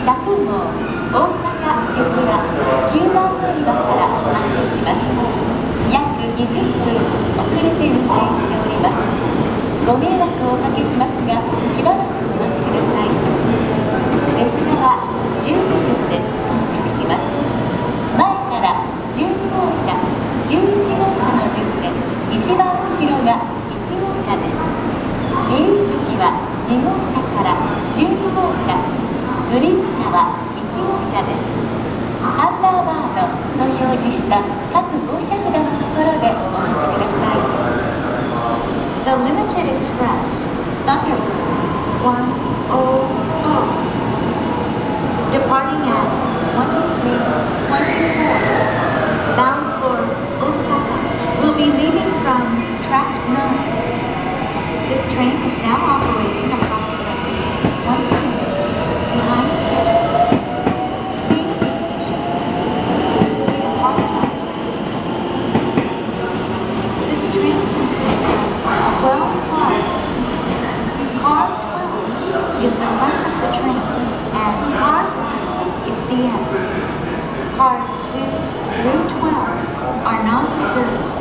100号大阪行きは9番乗り場から発車します。約20分遅れて運転しております。ご迷惑をおかけしますが、しばらくお待ちください。列車は12分で到着します。前から12号車、11号車の順で、一番後ろが1号車です。自由席は2号車から12号車、グリーン車は1号車です。サンダーバードと表示した各号車札のところでお待ちください。The Limited Express Thunderbird 104 departing at 23:24 bound for Osaka will be leaving from track 9. This train is now operating approximately 20 minutes behind schedule. Please be patient. We apologize for the delay. This train consists of 12 cars. Car 12 is the front of the train, and car 1 is the end. Cars 2 through 12 are not reserved.